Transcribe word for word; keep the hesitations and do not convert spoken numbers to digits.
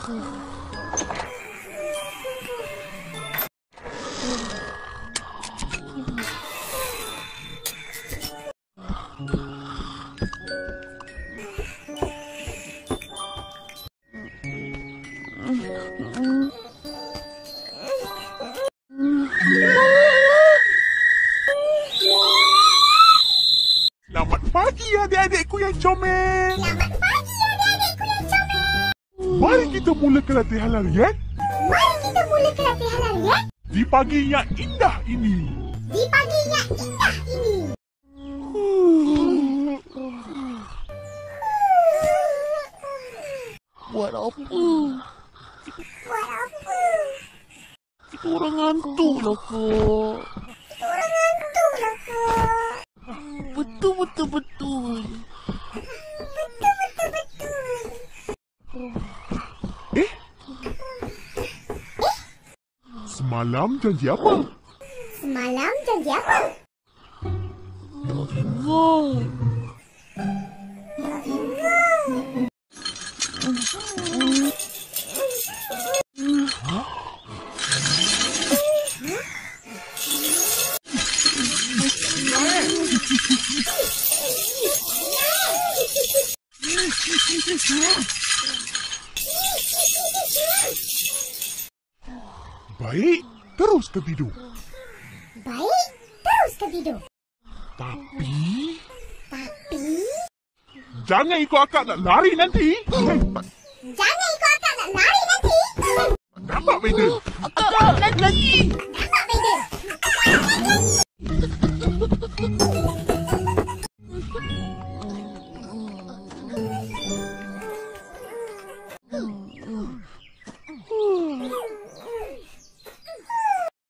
Selamat pagi adik-adikku yang comel. Selamat pagi adik-adikku yang comel. Mari kita mulakan latihan larian. Mari kita mulakan latihan larian. Di pagi yang indah ini. Di pagi yang indah ini. Buat apa? Buat apa? Kita orang hantu lah kak. Kita orang hantu lah kak. Betul betul betul. Betul betul betul. Eh? Semalam janji apa? Semalam janji apa? Wow. Baik, teruskan tidur. Baik, teruskan tidur. Tapi... Tapi... Jangan ikut akak nak lari nanti. Jangan ikut akak nak lari nanti. Nampak beza? Akak lagi lagi. Nampak beza?